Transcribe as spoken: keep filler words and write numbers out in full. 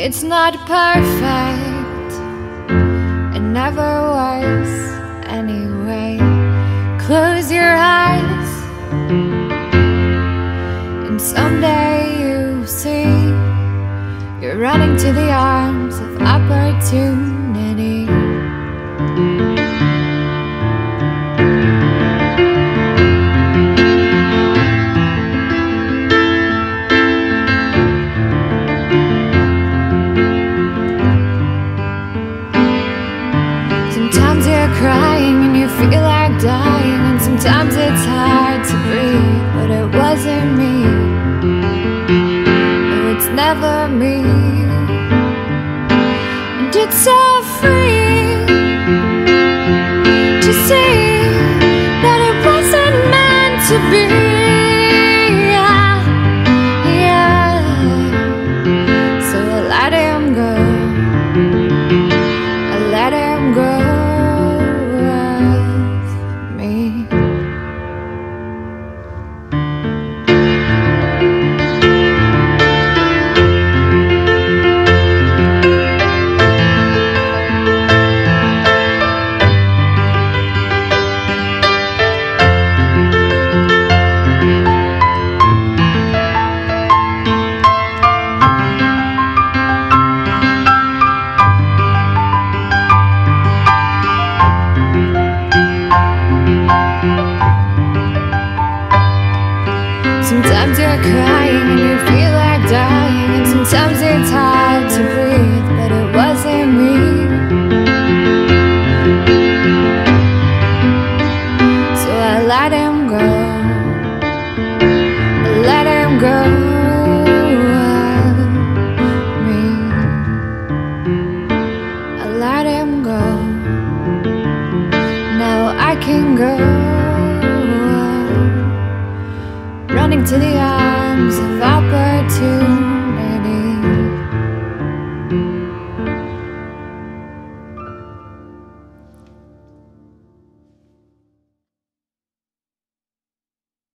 It's not perfect, it never was anyway. Close your eyes, and someday you see you're running to the arms of opportunity. Sometimes you're crying and you feel like dying, and sometimes it's hard to breathe, but it wasn't me. No, it's never me. And it's so free to see that it wasn't meant to be. Yeah, yeah. So I let him go, I let him go. Sometimes you're crying and you feel like dying, and sometimes it's hard to breathe, but it wasn't me. So I let him go, I let him go of me. I let him go, now I can go, running to the arms of opportunity.